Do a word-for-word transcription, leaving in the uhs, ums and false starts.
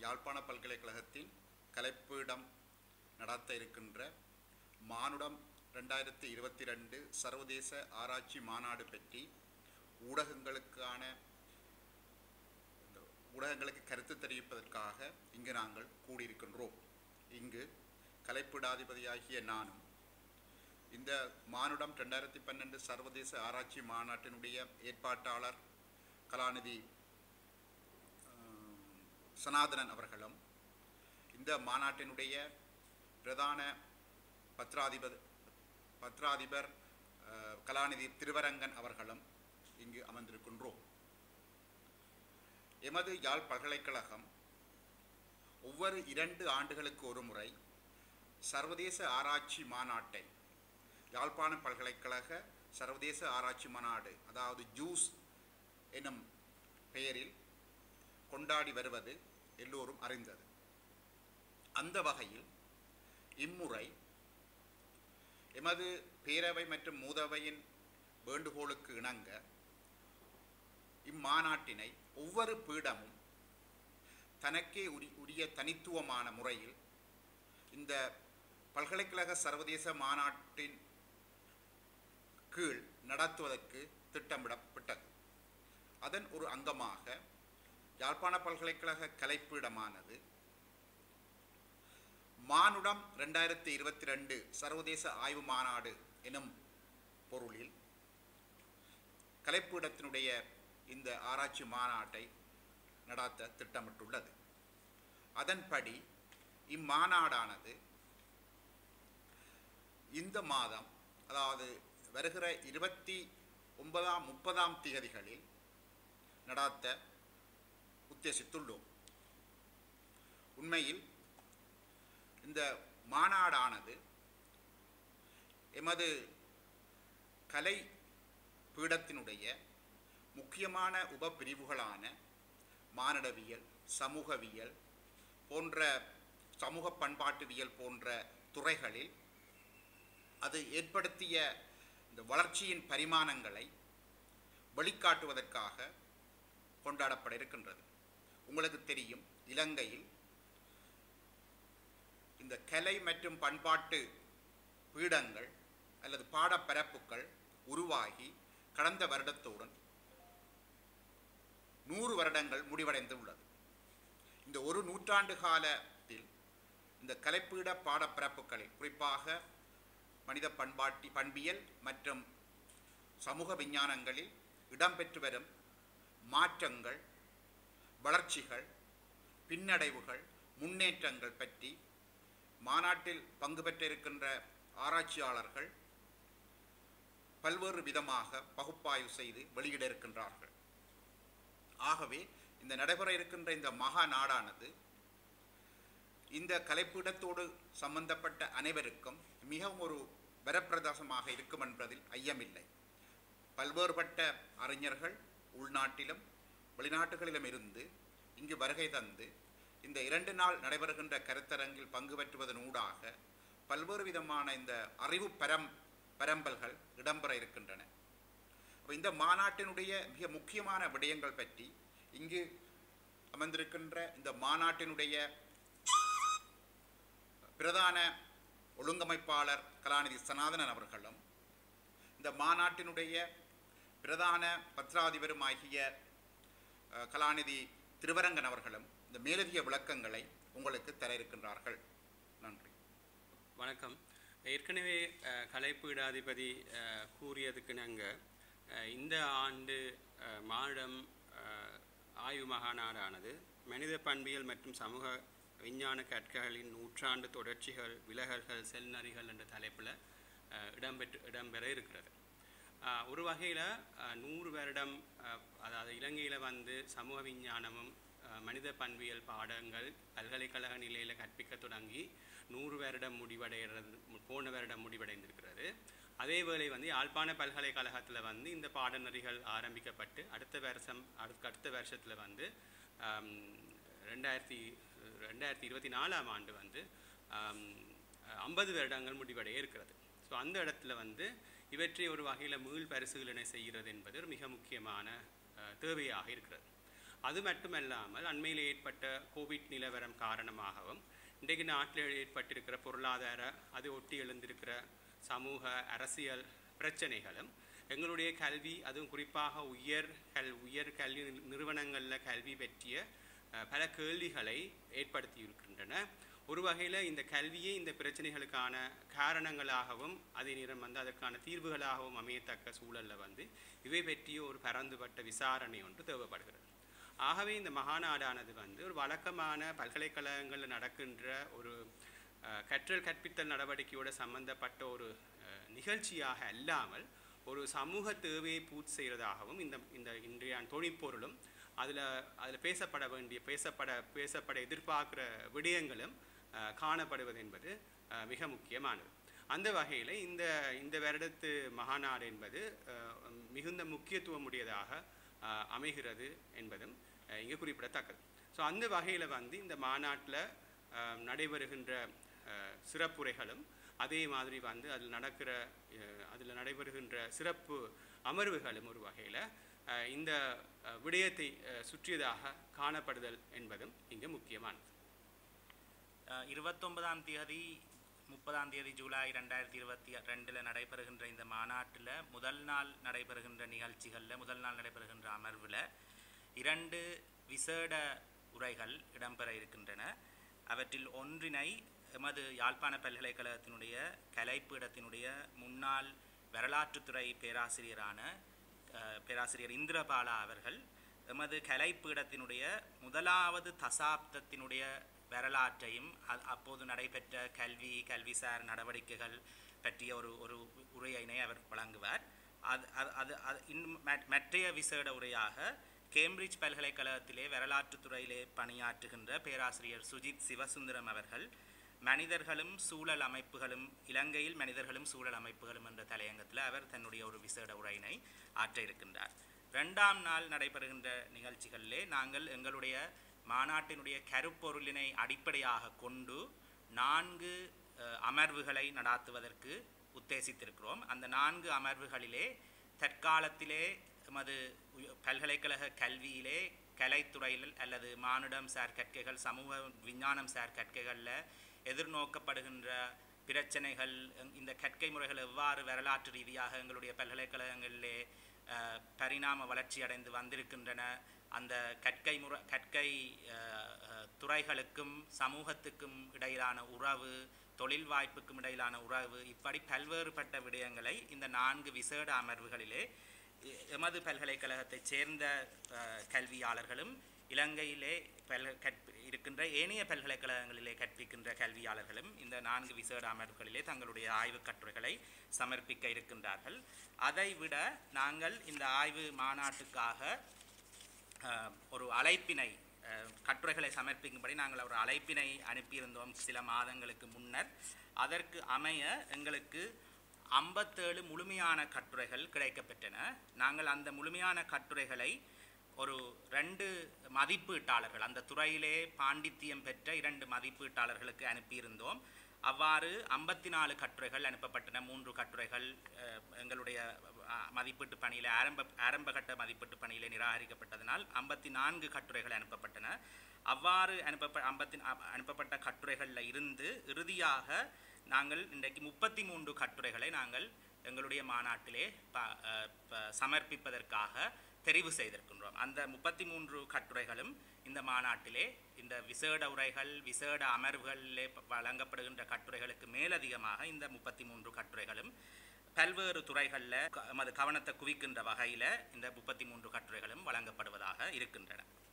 யாழ்ப்பாண பல்கலைக்கழகத்தின் கலைப்பீடம் நடத்த இருக்கின்ற மானுடம் ரெண்டாயிரத்தி இருபத்தி ரெண்டு சர்வதேச ஆராய்ச்சி மாநாடு பற்றி ஊடகங்களுக்கான ஊடகங்களுக்கு கருத்து தெரிவிப்பதற்காக இங்கு நாங்கள் கூடியிருக்கின்றோம். இங்கு கலைப்பீடாதிபதியாகிய நானும் இந்த மானுடம் ரெண்டாயிரத்தி பன்னெண்டு சர்வதேச ஆராய்ச்சி மாநாட்டினுடைய ஏற்பாட்டாளர் கலாநிதி சனாதனன் அவர்களும் இந்த மாநாட்டினுடைய பிரதான பத்ராதிபர் பத்ராதிபர் கலாநிதி திருவரங்கன் அவர்களும் இங்கு அமர்ந்திருக்கின்றோம். எமது யாழ் பல்கலைக்கழகம் ஒவ்வொரு இரண்டு ஆண்டுகளுக்கு ஒரு முறை சர்வதேச ஆராய்ச்சி மாநாட்டை யாழ்ப்பாண பல்கலைக்கழக சர்வதேச ஆராய்ச்சி மாநாடு அதாவது ஜூஸ் எனும் பெயரில் கொண்டாடி வருவது எல்லோரும் அறிந்தது. அந்த வகையில் இம்முறை எமது பேரவை மற்றும் மூதவையின் வேண்டுகோளுக்கு இணங்க இம்மாநாட்டினை ஒவ்வொரு பீடமும் தனக்கே உரி உரிய தனித்துவமான முறையில் இந்த பல்கலைக்கழக சர்வதேச மாநாட்டின் கீழ் நடத்துவதற்கு திட்டமிடப்பட்டது. அதன் ஒரு அங்கமாக யாழ்ப்பாண பல்கலைக்கழக கலைப்பீடமானது மானுடம் ரெண்டாயிரத்தி இருபத்தி ரெண்டு சர்வதேச ஆய்வு மாநாடு எனும் பொருளில் கலைப்பீடத்தினுடைய இந்த ஆராய்ச்சி மாநாட்டை நடத்த திட்டமிட்டுள்ளது. அதன்படி இம்மாநாடானது இந்த மாதம் அதாவது வருகிற இருபத்தி ஒன்பதாம் முப்பதாம் தேதிகளில் நடத்த உத்தேசித்துள்ளோம். உண்மையில் இந்த மாநாடானது எமது கலை பீடத்தினுடைய முக்கியமான உபப்பிரிவுகளான மானிடவியல், சமூகவியல் போன்ற சமூக பண்பாட்டுவியல் போன்ற துறைகளில் அது ஏற்படுத்திய இந்த வளர்ச்சியின் பரிமாணங்களை வெளிக்காட்டுவதற்காக கொண்டாடப்பட இருக்கின்றது. உங்களுக்கு தெரியும், இலங்கையில் இந்த கலை மற்றும் பண்பாட்டு பீடங்கள் அல்லது பாடப்பரப்புகள் உருவாகி கடந்த வருடத்துடன் நூறு வருடங்கள் முடிவடைந்து உள்ளது. இந்த ஒரு நூற்றாண்டு காலத்தில் இந்த கலைப்பீட பாடப்பரப்புகளில் குறிப்பாக மனித பண்பாட்டி பண்பியல் மற்றும் சமூக விஞ்ஞானங்களில் இடம்பெற்று வரும் மாற்றங்கள், வளர்ச்சிகள், பின்னடைவுகள், முன்னேற்றங்கள் பற்றி மாநாட்டில் பங்கு பெற்றிருக்கின்ற ஆராய்ச்சியாளர்கள் பல்வேறு விதமாக பகுப்பாய்வு செய்து வெளியிட இருக்கின்றார்கள். ஆகவே இந்த நடைபெற இருக்கின்ற இந்த மகா நாடானது இந்த கலைப்பீடத்தோடு சம்பந்தப்பட்ட அனைவருக்கும் மிகவும் ஒரு வரப்பிரதாசமாக இருக்கும் என்பதில் ஐயமில்லை. பல்வேறுபட்ட அறிஞர்கள் உள்நாட்டிலும் வெளிநாட்டுகளிலும் இருந்து இங்கு வருகை தந்து இந்த இரண்டு நாள் நடைபெறுகின்ற கருத்தரங்கில் பங்கு பெற்றுவதன் ஊடாக பல்வேறு விதமான இந்த அறிவு பரம் பரம்பல்கள் இடம்பெற இருக்கின்றன. இந்த மாநாட்டினுடைய மிக முக்கியமான விடயங்கள் பற்றி இங்கு அமர்ந்திருக்கின்ற இந்த மாநாட்டினுடைய பிரதான ஒழுங்கமைப்பாளர் கலாநிதி சனாதனன் அவர்களும் இந்த மாநாட்டினுடைய பிரதான பத்ராதிபரும் ஆகிய கலாநிதி திருவரங்கன் அவர்களும் இந்த மேலதிக விளக்கங்களை உங்களுக்கு தர இருக்கின்றார்கள். நன்றி. வணக்கம். ஏற்கனவே கலைப்பீடாதிபதி கூறியதுக்கு நாங்கள் இந்த ஆண்டு மானுடம் ஆய்வு மகாநாடானது மனித பண்பியல் மற்றும் சமூக விஞ்ஞான கற்கைகளின் நூற்றாண்டு தொடர்ச்சிகள், விலகல்கள், செல்நறிகள் என்ற தலைப்பில் இடம்பெற்று இடம்பெற இருக்கிறது. ஒரு வகையில் நூறு வருடம் அதாவது இலங்கையில் வந்து சமூக விஞ்ஞானமும் மனித பண்பியல் பாடங்கள் பல்கலைக்கழக நிலையில் கற்பிக்க தொடங்கி நூறு வருடம் முடிவடைகிறது போன வருடம் முடிவடைந்திருக்கிறது. அதேவேளை வந்து யாழ்ப்பாண பல்கலைக்கழகத்தில் வந்து இந்த பாடநெறிகள் ஆரம்பிக்கப்பட்டு அடுத்த வருஷம் அடுத்த அடுத்த வருஷத்தில் வந்து ரெண்டாயிரத்தி ரெண்டாயிரத்தி இருபத்தி நாலாம் ஆண்டு வந்து ஐம்பது வருடங்கள் முடிவடைய இருக்கிறது. ஸோ அந்த இடத்துல வந்து இவற்றை ஒரு வகையில் மீள் பரிசீலனை செய்கிறது என்பது ஒரு மிக முக்கியமான தேவையாக இருக்கிறது. அது மட்டுமல்லாமல் அண்மையில் ஏற்பட்ட கோவிட் நிலவரம் காரணமாகவும் இன்றைக்கு நாட்டில் ஏற்பட்டிருக்கிற பொருளாதார அது ஒட்டி எழுந்திருக்கிற சமூக அரசியல் பிரச்சனைகளும் எங்களுடைய கல்வி அதுவும் குறிப்பாக உயர் கல் உயர் கல்வி நிறுவனங்களில் கல்வி பற்றிய பல கேள்விகளை ஏற்படுத்தி இருக்கின்றன. ஒரு வகையில் இந்த கல்வியே இந்த பிரச்சனைகளுக்கான காரணங்களாகவும் அதே நேரம் வந்து அதற்கான தீர்வுகளாகவும் அமையத்தக்க சூழலில் வந்து இவை பற்றிய ஒரு பரந்துபட்ட விசாரணை ஒன்று தேவைப்படுகிறது. ஆகவே இந்த மகாநாடானது வந்து ஒரு வழக்கமான பல்கலைக்கழகங்களில் நடக்கின்ற ஒரு கற்றல் கற்பித்தல் நடவடிக்கையோடு சம்பந்தப்பட்ட ஒரு நிகழ்ச்சியாக அல்லாமல் ஒரு சமூக தேவையை பூர்த்தி செய்கிறதாகவும் இந்த இந்த இன்றைய தொழிற்பொருளும் அதில் அதில் பேசப்பட வேண்டிய பேசப்பட பேசப்பட எதிர்பார்க்குற விடயங்களும் காணப்படுவது என்பது மிக முக்கியமானது. அந்த வகையில் இந்த இந்த வருடத்து மகாநாடு என்பது மிகுந்த முக்கியத்துவம் உடையதாக அமைகிறது என்பதும் இங்கே குறிப்பிடத்தக்கது. ஸோ அந்த வகையில் வந்து இந்த மாநாட்டில் நடைபெறுகின்ற சிறப்புரைகளும் அதே மாதிரி வந்து அதில் நடக்கிற அதில் நடைபெறுகின்ற சிறப்பு அமர்வுகளும் ஒரு வகையில் இந்த விடயத்தை சுற்றியதாக காணப்படுதல் என்பதும் இங்கே முக்கியமானது. இருபத்தொன்பதாம் தேதி முப்பதாம் தேதி ஜூலை ரெண்டாயிரத்தி இருபத்தி ரெண்டில் நடைபெறுகின்ற இந்த மாநாட்டில் முதல் நாள் நடைபெறுகின்ற நிகழ்ச்சிகளில் முதல் நாள் நடைபெறுகின்ற அமர்வில் இரண்டு விசேட உரைகள் இடம்பெற இருக்கின்றன. அவற்றில் ஒன்றினை எமது யாழ்ப்பாண பல்கலைக்கழகத்தினுடைய கலைப்பீடத்தினுடைய முன்னாள் வரலாற்றுத்துறை பேராசிரியரான பேராசிரியர் இந்திரபாலா அவர்கள் எமது கலைப்பீடத்தினுடைய முதலாவது தசாப்தத்தினுடைய வரலாற்றையும் அப்போது நடைபெற்ற கல்வி கல்விசார் நடவடிக்கைகள் பற்றிய ஒரு ஒரு உரையினை அவர் வழங்குவார். அது அது அது இன்னும் மற்றைய விசேட உரையாக கேம்பிரிட்ஜ் பல்கலைக்கழகத்திலே வரலாற்றுத்துறையிலே பணியாற்றுகின்ற பேராசிரியர் சுஜித் சிவசுந்தரம் அவர்கள் மனிதர்களும் சூழல் அமைப்புகளும் இலங்கையில் மனிதர்களும் சூழல் அமைப்புகளும் என்ற தலையங்கத்தில் அவர் தன்னுடைய ஒரு விசேட உரையினை ஆற்ற இருக்கின்றார். ரெண்டாம் நாள் நடைபெறுகின்ற நிகழ்ச்சிகளிலே நாங்கள் எங்களுடைய மாநாட்டினுடைய கருப்பொருளினை அடிப்படையாக கொண்டு நான்கு அமர்வுகளை நடாத்துவதற்கு உத்தேசித்திருக்கிறோம். அந்த நான்கு அமர்வுகளிலே தற்காலத்திலே எமது பல்கலைக்கழக கல்வியிலே கலைத்துறையில் அல்லது மானுடம் சார் கற்கைகள் சமூக விஞ்ஞானம் சார் கற்கைகளில் எதிர்நோக்கப்படுகின்ற பிரச்சனைகள் இந்த கற்கை முறைகள் எவ்வாறு வரலாற்று ரீதியாக எங்களுடைய பல்கலைக்கழகங்களிலே பரிணாம வளர்ச்சி அடைந்து வந்திருக்கின்றன, அந்த கற்கை முறை கற்கை துறைகளுக்கும் சமூகத்துக்கும் இடையிலான உறவு, தொழில் வாய்ப்புக்கும் இடையிலான உறவு, இப்படி பல்வேறுபட்ட விடயங்களை இந்த நான்கு விசேட அமர்வுகளிலே எமது பல்கலைக்கழகத்தைச் சேர்ந்த கல்வியாளர்களும் இலங்கையிலே பல் கற்பி இருக்கின்ற ஏனைய பல்கலைக்கழகங்களிலே கற்பிக்கின்ற கல்வியாளர்களும் இந்த நான்கு விசேட அமர்வுகளிலே தங்களுடைய ஆய்வு கட்டுரைகளை சமர்ப்பிக்க இருக்கின்றார்கள். அதைவிட நாங்கள் இந்த ஆய்வு மாநாட்டுக்காக ஒரு அழைப்பினை கட்டுரைகளை சமர்ப்பிக்கும்படி நாங்கள் ஒரு அழைப்பினை அனுப்பியிருந்தோம் சில மாதங்களுக்கு முன்னர். அதற்கு அமைய எங்களுக்கு ஐம்பத்தேழு முழுமையான கட்டுரைகள் கிடைக்கப்பெற்றன. நாங்கள் அந்த முழுமையான கட்டுரைகளை ஒரு ரெண்டு மதிப்பீட்டாளர்கள், அந்த துறையிலே பாண்டித்தியம் பெற்ற இரண்டு மதிப்பீட்டாளர்களுக்கு அனுப்பியிருந்தோம். அவ்வாறு ஐம்பத்தி நாலு கட்டுரைகள் அனுப்பப்பட்டன. மூன்று கட்டுரைகள் எங்களுடைய மதிப்பீட்டு பணியில் ஆரம்ப ஆரம்பகட்ட மதிப்பீட்டு பணியில் நிராகரிக்கப்பட்டதனால் ஐம்பத்தி நான்கு கட்டுரைகள் அனுப்பப்பட்டன. அவ்வாறு அனுப்ப ஐம்பத்தி அனுப்பப்பட்ட கட்டுரைகளில் இருந்து இறுதியாக நாங்கள் இன்றைக்கு முப்பத்தி மூன்று கட்டுரைகளை நாங்கள் எங்களுடைய மாநாட்டிலே சமர்ப்பிப்பதற்காக தெரிவு செய்திருக்கின்றோம். அந்த முப்பத்தி மூன்று கட்டுரைகளும் இந்த மாநாட்டிலே இந்த விசேட உரைகள் விசேட அமர்வுகளிலே வழங்கப்படுகின்ற கட்டுரைகளுக்கு மேலதிகமாக இந்த முப்பத்தி மூன்று கட்டுரைகளும் பல்வேறு துறைகளில் நமது கவனத்தை குவிக்கின்ற வகையில் இந்த முப்பத்தி மூன்று கட்டுரைகளும் வழங்கப்படுவதாக இருக்கின்றன.